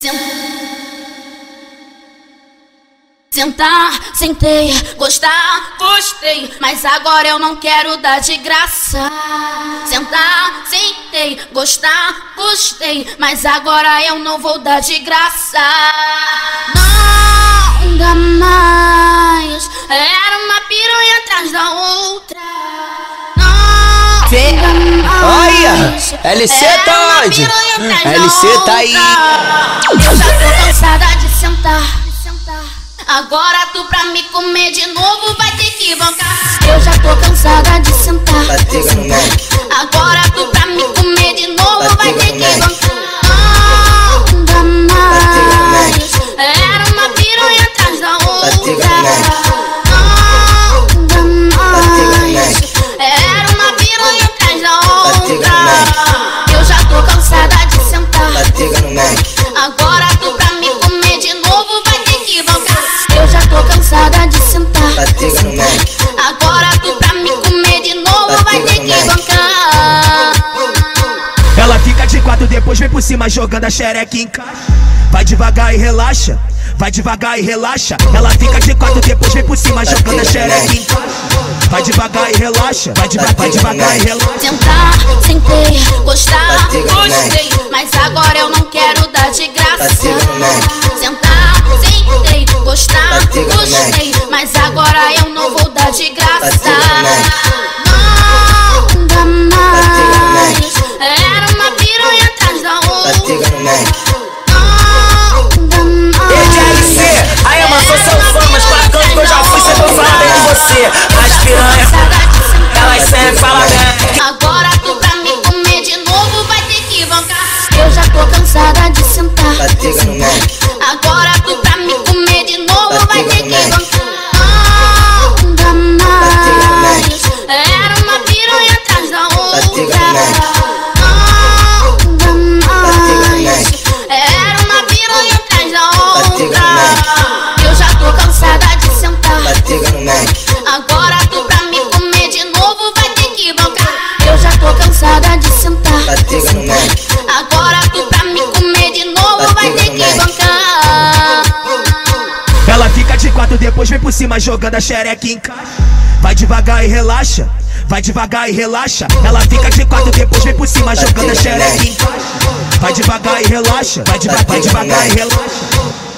Sentar, sentei, gostar, gostei, mas agora eu não quero dar de graça. Sentar, sentei, gostar, gostei, mas agora eu não vou dar de graça. Não dá mais, era uma piranha atrás da outra. Olha, LC tá onde? LC tá aí. Eu já tô cansada de sentar. Agora tu pra me comer de novo vai ter que bancar. Eu já tô cansada de sentar. Agora tu pra me comer de novo vai ter que bancar. Não dá mais, era uma piranha atrás da outra. Não dá mais, era uma piranha atrás da outra. Eu já tô cansada de sentar. Agora tu pra me comer de novo vai ter que bancar. Eu já tô cansada de sentar. Agora tu pra me comer de novo vai ter que bancar. Ela fica de quatro, depois vem por cima jogando a xereca em caixa. Vai devagar e relaxa, vai devagar e relaxa. Ela fica de quatro, depois vem por cima jogando a xereca em caixa. Vai devagar e relaxa, vai devagar e relaxa. Sentar, sentei, gostar, gostei, mas agora eu não quero dar de graça. Sentar, sentei, gostar, gostei, mas agora eu não vou dar de graça. Não dá mais, era uma piranha atrás da outra. Não dá mais. LC, aí mano, sou seu fã, mas pra canto que eu já fui, cê vou falar bem de você. As piranhas, elas sempre falam bem. Agora tu pra me comer de novo vai ter que bancar. Eu já tô cansada de sentar. Agora tu pra me comer de novo vai ter que bancar. Não dá mais, era uma piranha atrás da outra. Não dá mais, era uma piranha atrás da outra. Eu já tô cansada de sentar. Agora tu pra me comer de novo vai ter que bancar. Eu já tô cansada de sentar. Agora tu pra me comer de novo vai ter que bancar. Ela fica de quatro, depois vem por cima jogando a xereca em caixa. Vai devagar e relaxa, vai devagar e relaxa. Ela fica de quatro, depois vem por cima jogando a xereca em caixa. Vai devagar e relaxa, vai devagar e relaxa.